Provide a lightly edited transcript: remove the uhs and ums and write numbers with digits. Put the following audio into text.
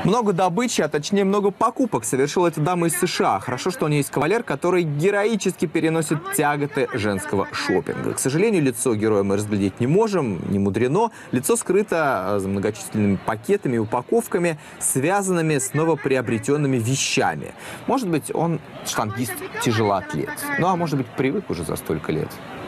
Много добычи, а точнее много покупок совершила эта дама из США. Хорошо, что у нее есть кавалер, который героически переносит тяготы женского шопинга. К сожалению, лицо героя мы разглядеть не можем, не мудрено. Лицо скрыто за многочисленными пакетами и упаковками, связанными с новоприобретенными вещами. Может быть, он штангист-тяжелоатлет. Ну, а может быть, привык уже за столько лет.